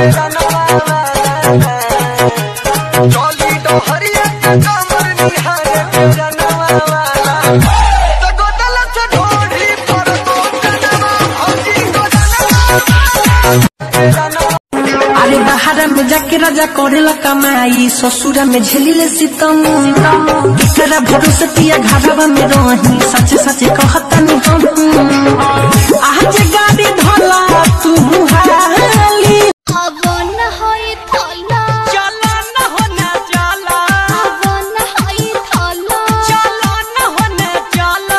अरे बाहर में जाके राजा करेला कमाई, ससुरा में झेलिले सितम। तेरा भरोसे पिया घरवा में रही, सच सच कहतनी हम। आज गाड़ी धोला तू हाली, अब न होई थाला, चला न होना चला। अब न होई थाला, चला न होना चला।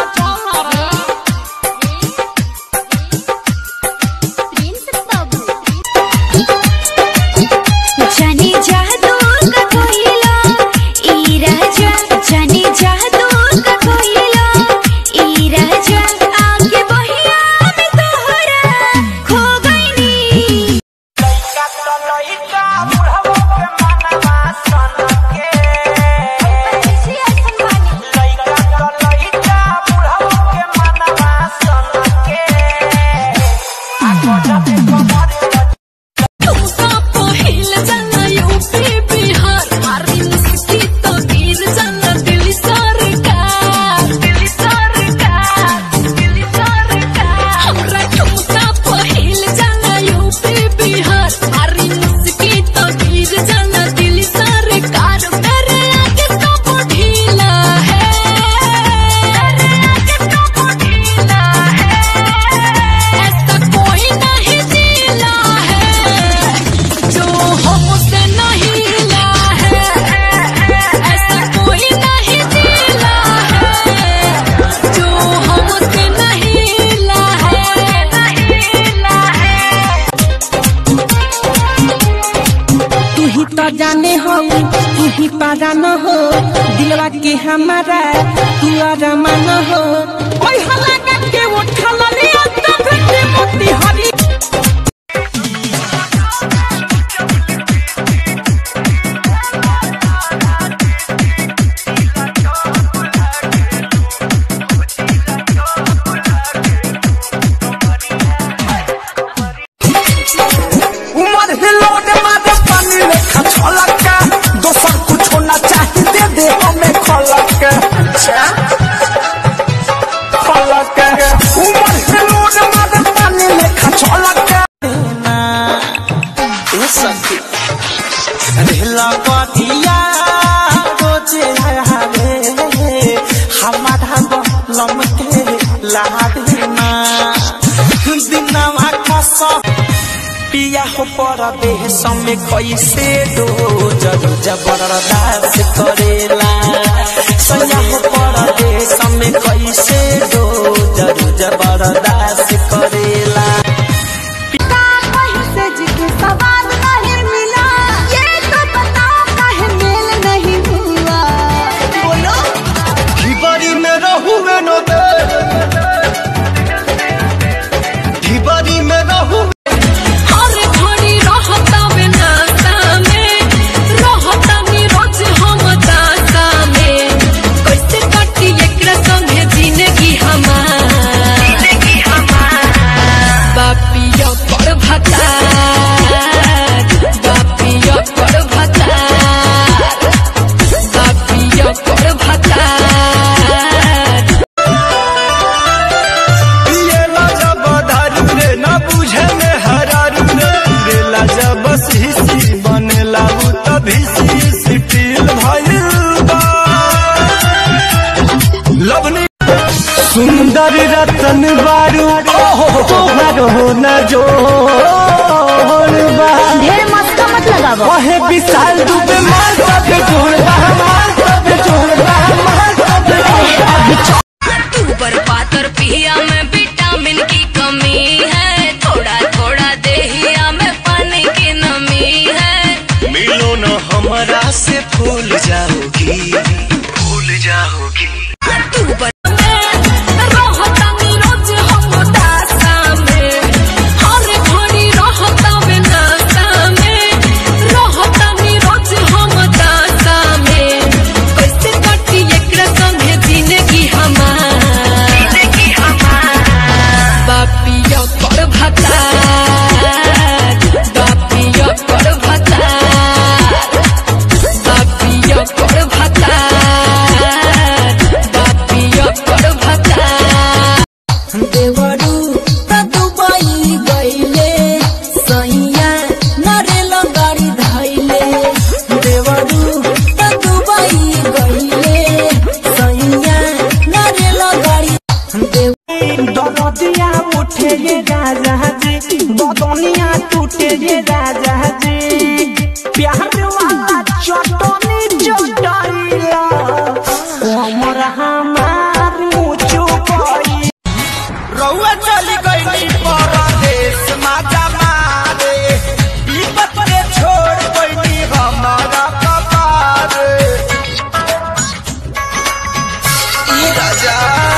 जानी जादू का कोयला ई राजा, जानी जादू का कोयला ई राजा, आगे बहिया में तोहरा खो गईनी। लइका तो लइका बुढ़ाओ के मनवा सन के, लइका तो लइका बुढ़ाओ के मनवा सन के। आगो जाते कमर तुमका पहिल जाना यूपी बिहार, मारी मुस्की तो गिर जाना दिल्ली सरकार, दिल्ली सरकार, दिल्ली सरकार। हमरा तुमका पहिल जाना यूपी बिहार, मारी मुस्की तो गिर जाना दिल्ली सरकार। मेरे आगे सब ढीला है, मेरे आगे सब ढीला है, ऐसा कोई नहीं जिला है जो हमसे नहीं ला है, ऐसा कोई नहीं जिला है जो हमसे नहीं ला है, नहीं ला है। तू ही तो जाने हो, तू ही पारा न हो, दिलवा के हमारा तू आरामान हो। ओए हला के उठल लिया तो भेटे मोती हरी। उमर हिलोड मारे पानी लेखा छलका, दोसर कुछ होना चाहिए दे दे हमें खलक। खलक उमर हिलोड मारे पानी लेखा छलका। तू सखी रहला कथिया रोजे हवे, हमारा बलम के लाडना दिनवा खसा पिया हो परदेश में कैसे दो जरूर जबरदस्त करेला। सैया हो परदेश में कैसे दो जरूर जबरदस्त करेला। कहीं से जिके सवाल नहीं मिला, ये तो बताओ काहे मेल नहीं हुआ। बोलो ढिबरी में रहुए न दे, ढिबरी में रहू हर घड़ी रहता में नाता में, रहता में रोज हम दाता में। कैसे कटी एकरा संगे जिंदगी हमार, जिंदगी हमार। बापिया पर भतार, बापिया पर भतार, बापिया पर भतार। ये जब दारू रे न बुझे में हरारू रे, रेला जब सीसी बनेला उ तभी सीसी टील भइल बा। लवनी सुंदर रतन बारू तोहरो न जोड़बा, ढेर मस्का मत लगावो। वहे विशाल दुबे मार सब जोड़बा, मार सब जोड़बा, मार सब जोड़बा। तू बर्बादर पिया में विटामिन की कमी है, थोड़ा थोड़ा देहिया में पानी की नमी है। मिलो न हमरा से फूल जाओगी, फूल जाओगी। तू रहता में रोज हम दासा में, हर घड़ी रहता में नासा में, रहता में रोज हम दासा में। कैसे कटी एकरा संगे जिंदगी हमार, जिंदगी हमार। बापिया पर भतार, बापिया टूटे ये राजा जी प्यार वाला चटनी चटाइला हमर हमार मुचु पाई रउआ चली गई परदेश माजा मारे विपत के छोड़ गई हमारा कपार राजा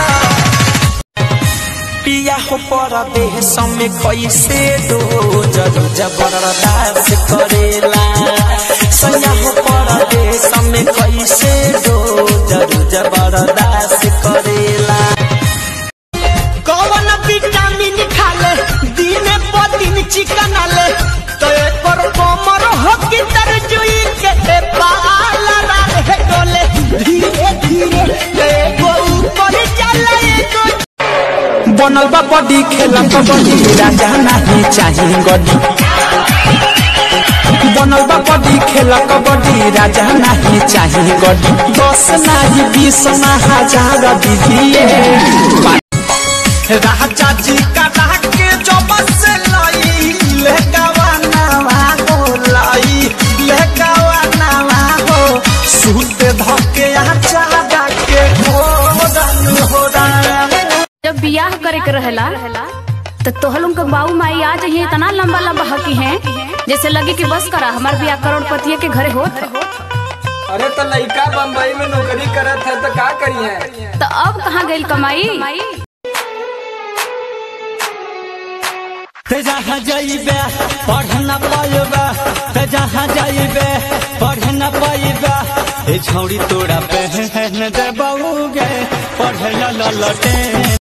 पिया हो परदेश में कैसे रोज जबरदस्त करेला सैया हो परदेश में कैसे रोज जबरदस्त करेला कौन विटामिन खाले दिन प दिन चिकन आले तो पर कमर हो कि तरजुई के पाला रहे डोले धीरे धीरे एगो ऊपर चले एगो बनल बा बॉडी खेला कबड्डी राजा नहीं चाहिए गड्डी बनल बा बॉडी खेला कबड्डी राजा नहीं चाहिए गड्डी 10 नहीं 20 ना 1000 दीजिए राजा जी का के जो बस लाई लेकावा नवा हो लाई लेकावा नवा हो सूत धके आचा के हो जब बियाह करे के रहेला तो तोहर उनके बाबू माई आ जाइए इतना लंबा लंबा हकी है जैसे लगे कि बस करा हमार बियाह करोड़पति के घरे होत। अरे तो लड़का बम्बई में नौकरी करत है तो का करिए तो अब कहाँ गई कमाई ते जहाँ जाइबे पढ़ न पाइबे ते जहाँ जाइबे पढ़ न पाइबे ए छौड़ी तोरा पहन दे बउगे पढ़ ल लटे